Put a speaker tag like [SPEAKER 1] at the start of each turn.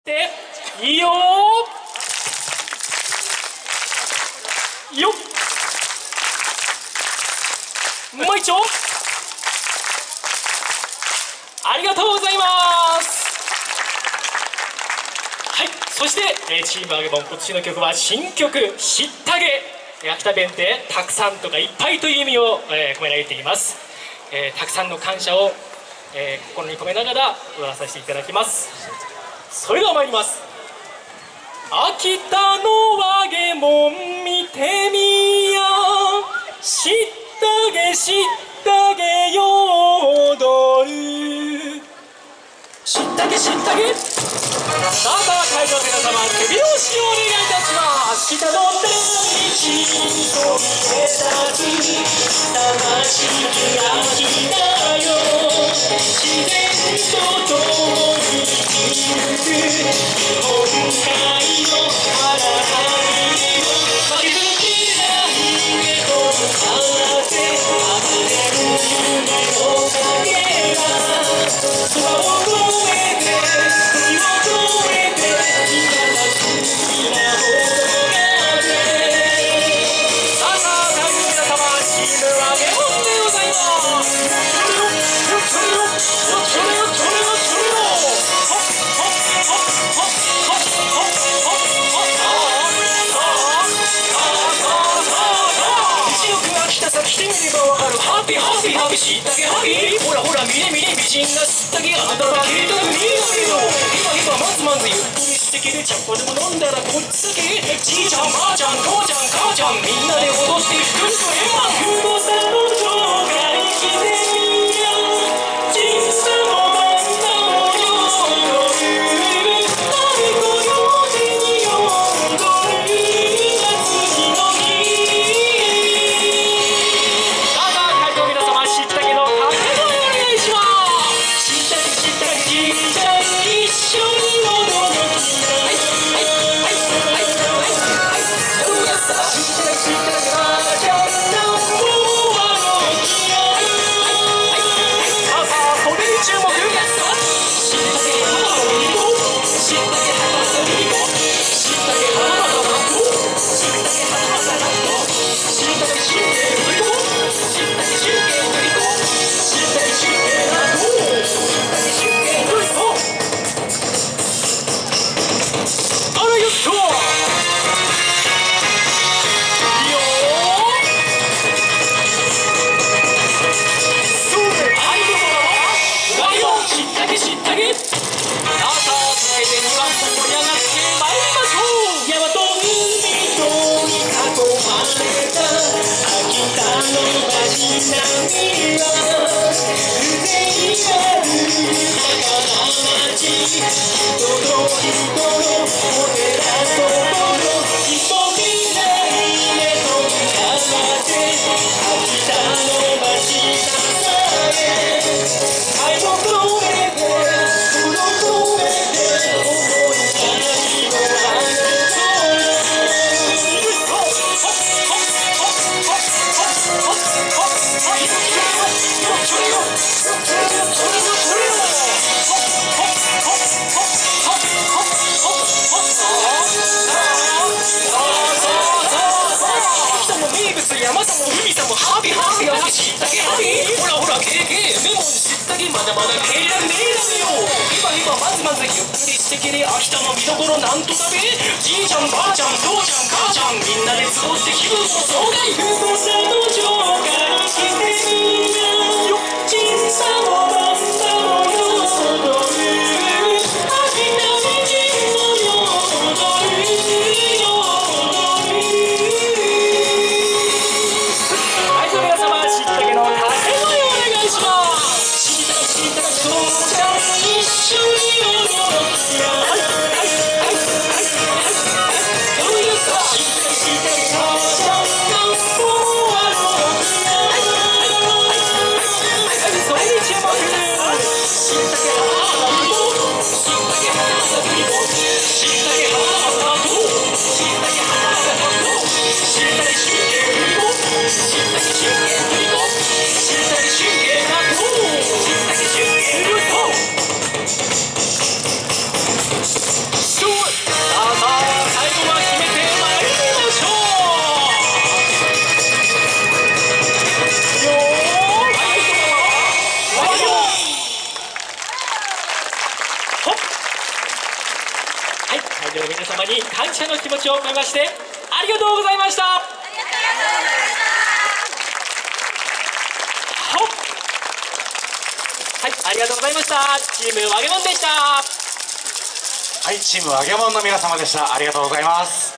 [SPEAKER 1] でいいよーよっ、もう一丁、ありがとうございます。はい、そして、チームあげぼん、今年の曲は新曲「しったげ」。秋田弁でたくさんとかいっぱいという意味を、込められています。たくさんの感謝を、心に込めながら歌わさせていただきます。それでは参ります。秋田の揚げもん見てみや、しったげしったげよ踊る、しったげしったげ。さあさあ会場の皆様、手拍子をお願いいたします。北の天に飛び立つ魂が秋田よ、自然と共に生きる日本海の荒波を負けず嫌いへと風あふれる夢の影が空を越えて時を越えていただくみなほどがで、さあさあ大変皆様、チームあげもんでございます。来てみればわかる、ハッピーハッピーハッピー、しったげハッピー、ほらほら見れ見れ美人がしったげ働けたく見えないよ、今まずまずゆっくりしてきて、ちゃっこでも飲んだらこっちだけ、じいちゃんばあちゃん父ちゃん母ちゃんみんなで踊ってくると円満、久保さんの紹介してみや、人生もバンダもよ踊る、誰とよ手に踊る夏の日。山さんも海さんもハッピーハッピーハッピー、しったげハッピー、ほらほら経験メモンしったげまだまだ経験ねえだよ、今まずまずゆっくりしてけれ、秋田の見どころなんとだべ、じいちゃんばあちゃん父ちゃん母ちゃんみんなで過ごして気分も爽快、ふごさの紹介してみなよ、小さもばんだもよ踊る、秋田美人もよ踊るよ踊る。皆様、しったげの掛け声をお願いします。しったげしったげ父ちゃん一緒に踊ってや、はいはいはいはいはい、どういうか、しったげしったげ母ちゃんがもう踊ってや、はいはいはいはいはい、それに注目。 では皆様に感謝の気持ちを込めましてありがとうございました。はい、ありがとうございました。チームワゲモンでした。
[SPEAKER 2] はい、チームワゲモンの皆様でした。ありがとうございます。